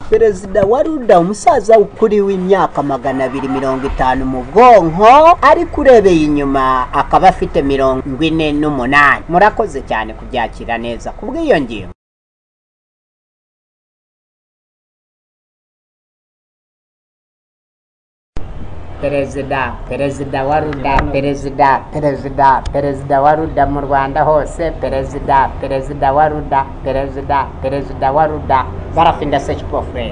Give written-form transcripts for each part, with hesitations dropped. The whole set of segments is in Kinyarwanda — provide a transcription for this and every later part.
Perezida wa Ruda umusaza ukuri w'imyaka 250 mu bwonko ari kurebeye inyuma akaba afite 48. Murakoze cyane kubyakira neza kubw'iyo ngingo. Perezida wa Ruda mu Rwanda hose, perezida wa Ruda barafinda search for friend.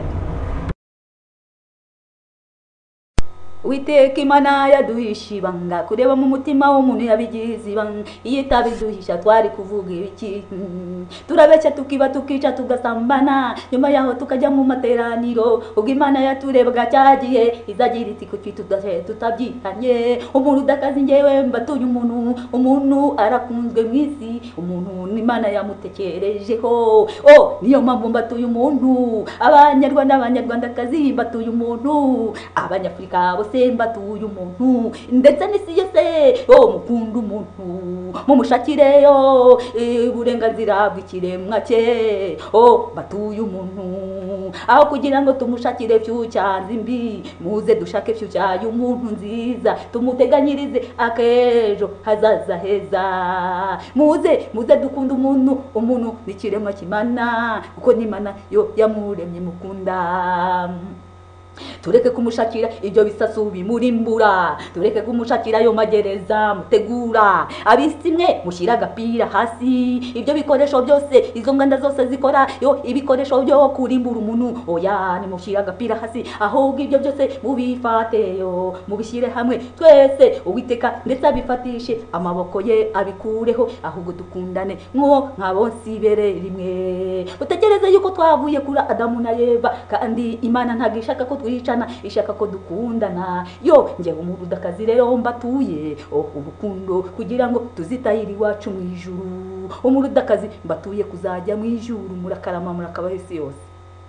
Witeka Imana yaduhisha ibanga kureba mu mutima w'umuntu yabigize ibanga, iyo itabiduhisha twari kuvuga ibiki? Turabeshya tukiba tukica tugasambana, nyuma yaho tukajya mu materaniro, ubwo Imana yaturebaga cyagiye izagira iti kuki tutabyitanye. Umuntu udakazi njyewe mbatuye umuntu arakunzwe mu isi, umuntu n'Imana yamutekerejeho. Niyo mpamvu mbatuye umuntu, abanyarwandakazi mbatuye umuntu, abanyafurika bose mbatuye umuntu, ndetse n'isi yose mukunda umuntu, mumushakireyo uburenganzira bw'ikiremwa cye. Mbatuye umuntu, aho kugira ngo tumushakire future mbi, muze dushake future y'umuntu nziza, tumuteganyirize akejo hazaza heza. Muze dukunda umuntu n'ikiremwa cy'Imana, kuko n'Imana yo yamuremye mukunda. Tureke kumushakira ibyo bisasu bimurimbura, tureke kumushakira yo magereza mutegura, abisimwe mushyira agapira hasi. Ibyo bikoresho byose, izo nganda zose zikora ibikoresho byo kurimbura umuntu, ni mushyira agapira hasi. Ahubwo ibyo byose mubifateyo, mubishyire hamwe twese, Uwiteka ndetse abifatishe amaboko ye abikureho, ahubwo dukundane nk'abonsi bere rimwe. Utekereze yuko twavuye kuri Adamu na Eva, kandi Imana ntabwo ishaka ko twicana, ishaka ko dukundana. Njyewe umuntu udakazi rero mbatuye urukundo, kugira ngo tuzitahire iwacu mu ijuru. Umuntu udakazi mbatuye kuzajya mu ijuru, murakarama murakaba isi yose.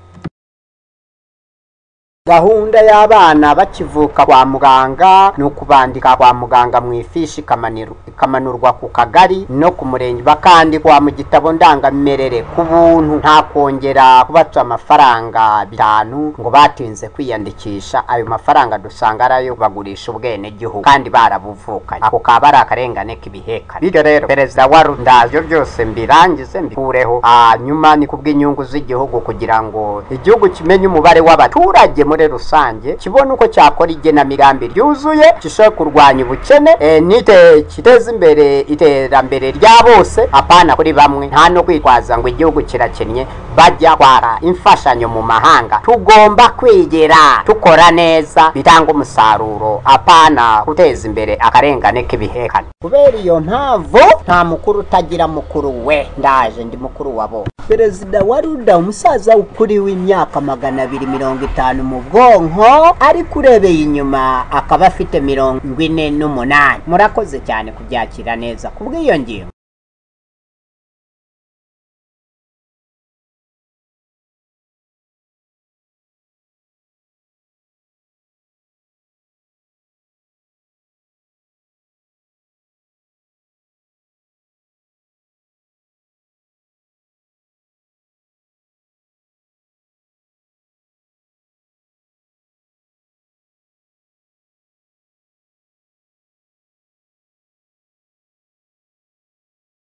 Gahunda y'abana bakivuka kwa muganga no kubandika kwa muganga mu ifishi kamanurwa ku kagari no ku murenge, bakandikwa mu gitabo ndangamirere ku buntu, nta kongera kubaca amafaranga 5 ngo batinze kwiyandikisha. Ayo mafaranga dusanga arayo bagurisha ubwene gihugu kandi barabuvukanye, ako kaba ari akarengane k'ibiheka. Bityo rero perezida wa Ruda byose mbirangize mbikureho, nyuma ni kubw'inyungu z'igihugu, kugira ngo igihugu kimenye umubare w'abaturage muri rusange, kibona uko cyakora igenamigambi ryuzuye, gishobora kurwanya ubukene, kiteza imbere iterambere rya bose, apana kuri bamwe. Nta no kwitwaza ngo igihugu kirakennye bajya kwara imfashanyo mu mahanga. Tugomba kwigera tukora neza, bitanga umusaruro, apana guteza imbere akarengane k'ibihekane. Kubera iyo mpamvu nta mukuru utagira mukuru we, ndaje ndi mukuru wabo. Perezida wa Ruda umusaza ukuri w'imyaka 250 mu bwonko ari kurebeye inyuma akaba afite 48. Murakoze cyane kubyakira neza kubw'iyo ngingo.